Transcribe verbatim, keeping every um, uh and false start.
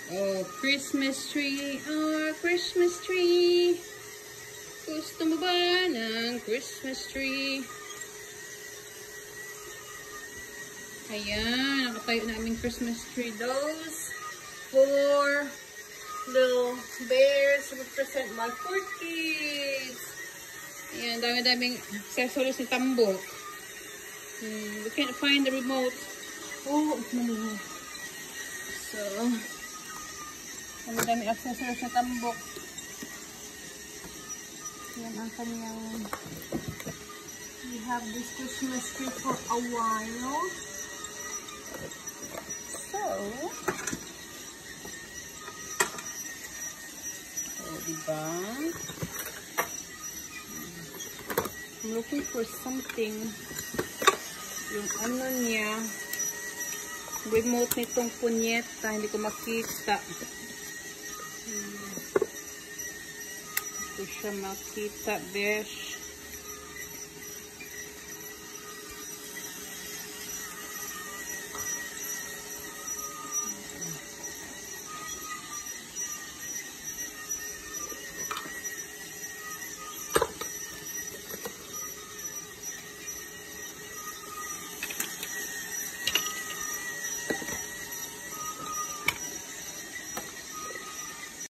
Oh, Christmas tree. Oh, Christmas tree. Gusto mo ba ng Christmas tree? Ayan, nakatayo namin Christmas tree. Those four little bears represent my four kids. Ayan, dami-daming accessories ni Tambok. Hmm, we can't find the remote. Oh, it's mali. So, dami-daming accessories ni Tambok. Ayan ang kanyang. We have this Christmas tree for a while. So, oh, diba? I'm looking for something. Yung ano niya, remote nitong punyeta, hindi ko makita. Hmm. Hindi ko siya makita, besh.